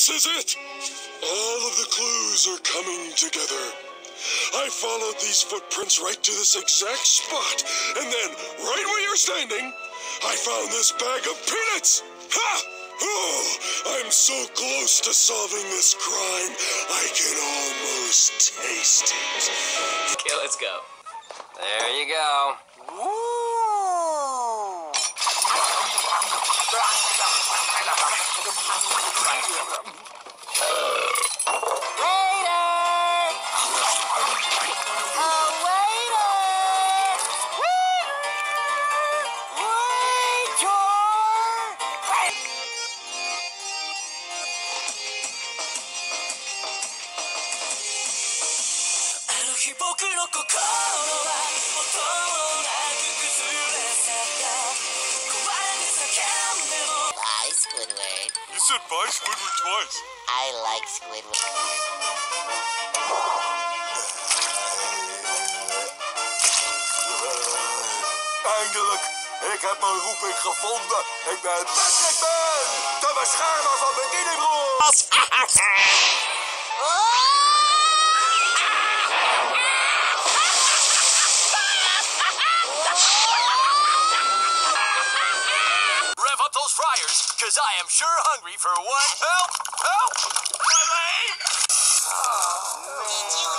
This is it! All of the clues are coming together. I followed these footprints right to this exact spot, and then, right where you're standing, I found this bag of peanuts! Ha! Oh, I'm so close to solving this crime, I can almost taste it. Okay, let's go. There you go. Bye, Squidward. You said bye, Squidward, twice. I like Squidward. Eindelijk, ik heb mijn roeping gevonden. Ik ben Patrick Ben, de beschermer van Bikinibroers. Rev up those fryers, because I am sure hungry for one. Help! Help! My leg! Did you